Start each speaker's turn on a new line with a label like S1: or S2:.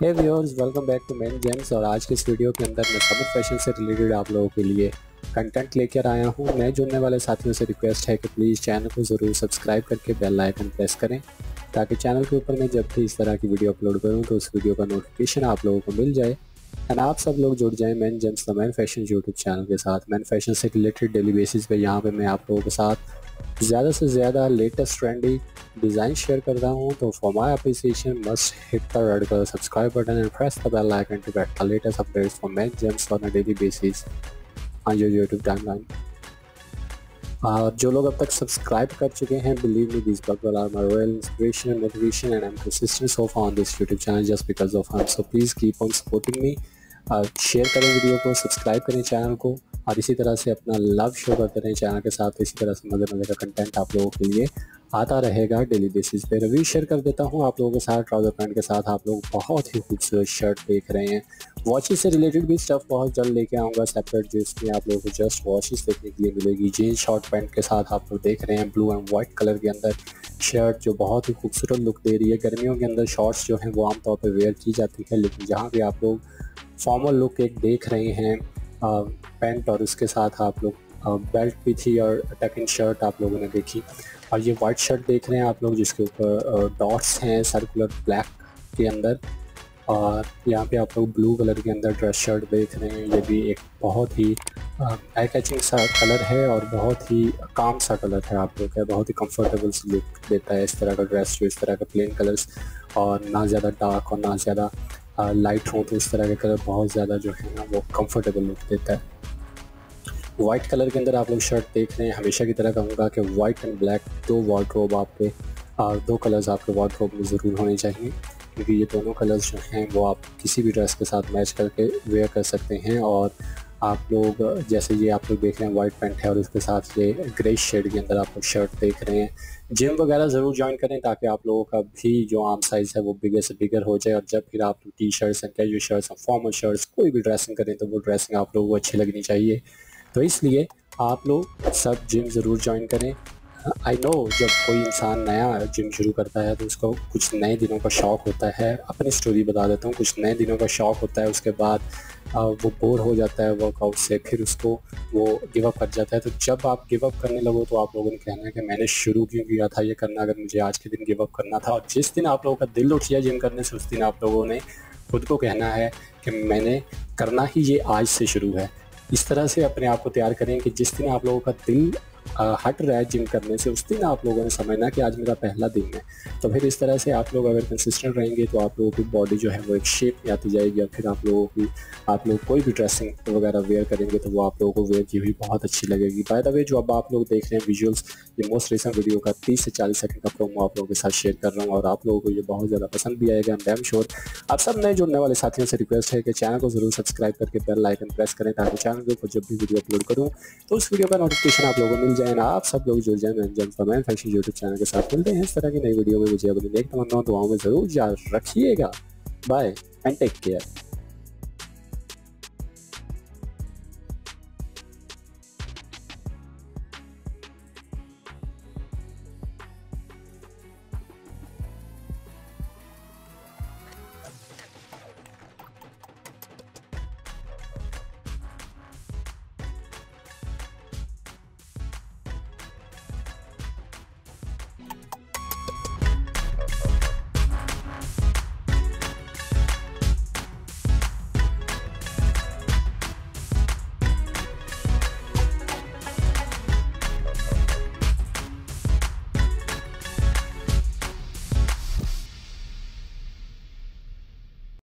S1: Hey viewers, welcome back to Men Gems. और आज के इस वीडियो के अंदर मैं समर फैशन से रिलेटेड आप लोगों के लिए कंटेंट लेकर आया हूं। नए जुड़ने वाले साथियों से रिक्वेस्ट है कि प्लीज़ चैनल को ज़रूर सब्सक्राइब करके बेल आइकन प्रेस करें, ताकि चैनल के ऊपर मैं जब भी इस तरह की वीडियो अपलोड करूं तो उस वीडियो का नोटिफिकेशन आप लोगों को मिल जाए एंड आप सब लोग जुड़ जाएं Men Gems the man fashion YouTube channel के साथ। मैन फैशन से रिलेटेड डेली बेसिस पे यहाँ पे मैं आप लोगों के साथ ज़्यादा से ज़्यादा लेटेस्ट ट्रेंडी डिज़ाइन शेयर कर रहा हूँ। तो for my appreciation must hit the red colour subscribe button and press the bell icon to get the latest updates from Men Gems on a daily basis on your YouTube timeline. जो लोग अब तक subscribe कर चुके हैं, believe me this people are my real inspiration and motivation and I'm consistent so far on this YouTube channel just because of him. So please keep on supporting me. Share करें video को, subscribe करें channel को और इसी तरह से अपना love show करते रहें चैनल के साथ। इसी तरह से मज़े मज़े का कंटेंट आप लोगों के लिए आता रहेगा डेली बेसिस पे। रिव्यू शेयर कर देता हूँ आप लोगों के साथ। ट्राउज़र पैंट के साथ आप लोग बहुत ही खूबसूरत शर्ट देख रहे हैं। वॉचेस से रिलेटेड भी स्टफ़ बहुत जल्द लेके आऊँगा सेपरेट, जिसमें आप लोगों को जस्ट वॉचेस देखने के लिए मिलेगी। जीन्स शॉर्ट पैंट के साथ आप लोग देख रहे हैं ब्लू एंड वाइट कलर के अंदर शर्ट, जो बहुत ही खूबसूरत लुक दे रही है। गर्मियों के अंदर शॉर्ट्स जो हैं वो आमतौर पर वेयर की जाती है, लेकिन जहाँ भी आप लोग फॉर्मल लुक एक देख रहे हैं पैंट और उसके साथ आप लोग बेल्ट भी थी और टक इन शर्ट आप लोगों ने देखी। और ये वाइट शर्ट देख रहे हैं आप लोग जिसके ऊपर डॉट्स हैं सर्कुलर ब्लैक के अंदर। और यहाँ पे आप लोग ब्लू कलर के अंदर ड्रेस शर्ट देख रहे हैं। ये भी एक बहुत ही आई कैचिंग सा कलर है और बहुत ही काम सा कलर है आप लोग का। बहुत ही कंफर्टेबल सी लुक देता है इस तरह का ड्रेस, जो इस तरह का प्लेन कलर्स और ना ज़्यादा डार्क और ना ज़्यादा लाइट हो, तो इस तरह के कलर बहुत ज़्यादा जो है ना वो कंफर्टेबल लुक देता है। वाइट कलर के अंदर आप लोग शर्ट देख रहे हैं। हमेशा की तरह कहूँगा कि वाइट एंड ब्लैक दो वार्डरोब आपके दो कलर्स आपके वार्डरोब में ज़रूर होने चाहिए, क्योंकि ये दोनों कलर्स जो हैं वो आप किसी भी ड्रेस के साथ मैच करके वेयर कर सकते हैं। और आप लोग जैसे ये आप लोग देख रहे हैं वाइट पैंट है और उसके साथ ये ग्रे शेड के अंदर आप लोग शर्ट देख रहे हैं। जिम वगैरह ज़रूर ज्वाइन करें ताकि आप लोगों का भी जो आर्म साइज़ है वो बिगर से बिगर हो जाए। और जब फिर आप T shirts and casual shirts और फॉर्मल शर्ट्स कोई भी ड्रेसिंग करें तो वो ड्रेसिंग आप लोगों को अच्छी लगनी चाहिए। तो इसलिए आप लोग सब जिम ज़रूर ज्वाइन करें। आई नो जब कोई इंसान नया जिम शुरू करता है तो उसको कुछ नए दिनों का शौक़ होता है। अपनी स्टोरी बता देता हूँ। कुछ नए दिनों का शौक़ होता है, उसके बाद वो बोर हो जाता है वर्कआउट से, फिर उसको वो गिव अप कर जाता है। तो जब आप गिव अप करने लगो तो आप लोगों ने कहना है कि मैंने शुरू क्यों किया था ये करना, अगर मुझे आज के दिन गिव अप करना था। और जिस दिन आप लोगों का दिल उठ जाए जिम करने से, उस दिन आप लोगों ने खुद को कहना है कि मैंने करना ही ये आज से शुरू है। इस तरह से अपने आप को तैयार करें कि जिस दिन आप लोगों का दिल हट रहा है जिम करने से, उस दिन आप लोगों ने समझना कि आज मेरा पहला दिन है। तो फिर इस तरह से आप लोग अगर कंसिस्टेंट रहेंगे तो आप लोगों की बॉडी जो है वो एक शेप में आती जाएगी। और फिर आप लोग कोई भी ड्रेसिंग वगैरह वेयर करेंगे तो वो आप लोगों को वेयर की हुई बहुत अच्छी लगेगी। बाय द वे, जो अब आप लोग देख रहे हैं विजुअल्स, ये मोस्ट रिसेंट वीडियो का 30 से 40 सेकंड का प्रोमो आप लोगों के साथ शेयर कर रहा हूँ और आप लोगों को ये बहुत ज़्यादा पसंद भी आएगा। I am sure. आप सब नए जुड़ने वाले साथियों से रिक्वेस्ट है कि चैनल को ज़रूर सब्सक्राइब करके बेल आइकन प्रेस करें, ताकि चैनल के ऊपर जब भी वीडियो अपलोड करूँ तो उस वीडियो का नोटिफिकेशन आप लोगों को मिल जाए। आप सब लोग जुड़ जाए Men Gems the man fashion YouTube channel के साथ। मिलते हैं इस तरह की नई वीडियो में। मुझे अपनी नेक तमन्नाओं दुआओं में ज़रूर याद रखिएगा। Bye and take care.